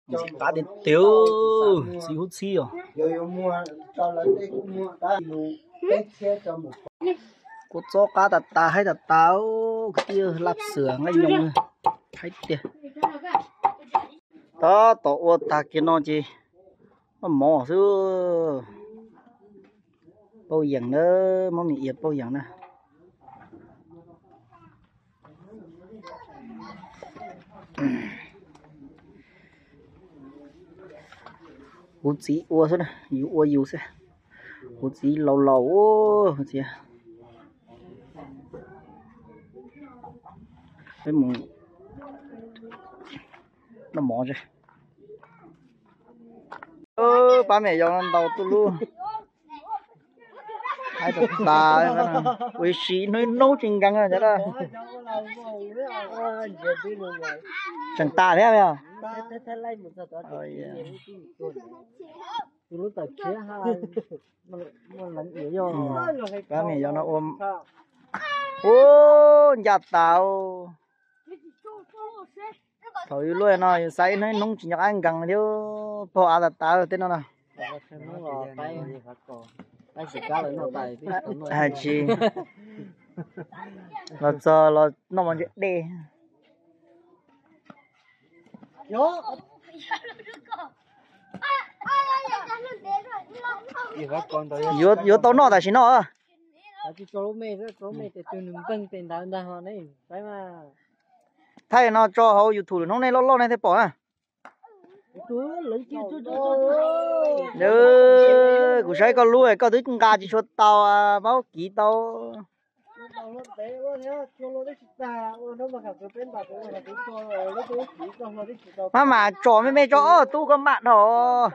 cá đến tiêu xí hút xí à cốt gió cá tạt tà hay tạt táo cái kia lạp sữa ngay nhung hay tiền đó tổ ta kia nó chi nó mỏ chứ bao nhiêu nữa mà mình yết bao nhiêu nữa hút xí ua thôi nè yêu xe hút xí lâu lâu hút xí cái mùng nó mỏ rồi ba mẹ dọn đầu tôi luôn hai tụi ta quỳ sĩ nói nấu chừng căng rồi đó chẳng ta thế à ba mẹ dọn nó ôm ô nhà tao thôi luôn nó say nó nung chỉ nhặt ăn căng chứ bỏ à tao tên nó nè à chị nó giờ nó mà chuyện đi yo tao nó tại sao nó thay nó cho hậu YouTube nó này lo này thế bỏ à ừ cụ sai con lúa có thứ gà chỉ cho tao báo kỹ tao mà trò mấy cho tu con bạn đó